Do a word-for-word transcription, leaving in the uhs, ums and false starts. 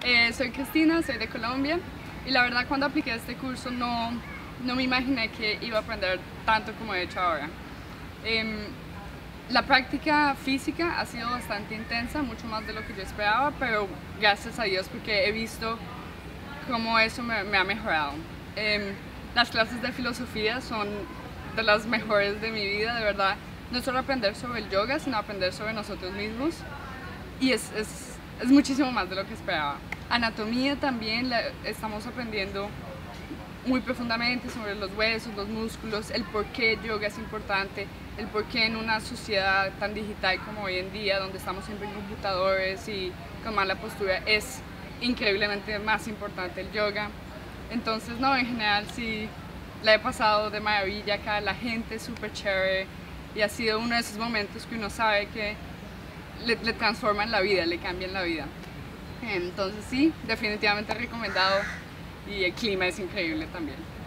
Eh, soy Cristina, soy de Colombia y la verdad cuando apliqué este curso no, no me imaginé que iba a aprender tanto como he hecho ahora. Eh, la práctica física ha sido bastante intensa, mucho más de lo que yo esperaba, pero gracias a Dios porque he visto cómo eso me, me ha mejorado. Eh, las clases de filosofía son de las mejores de mi vida, de verdad. No solo aprender sobre el yoga, sino aprender sobre nosotros mismos y es, es, es muchísimo más de lo que esperaba. Anatomía también la, estamos aprendiendo muy profundamente sobre los huesos, los músculos, el por qué el yoga es importante, el por qué en una sociedad tan digital como hoy en día, donde estamos siempre en computadores y con mala postura, es increíblemente más importante el yoga. Entonces, no, en general sí la he pasado de maravilla acá, la gente es súper chévere y ha sido uno de esos momentos que uno sabe que le, le transforman la vida, le cambian la vida. Entonces sí, definitivamente recomendado y el clima es increíble también.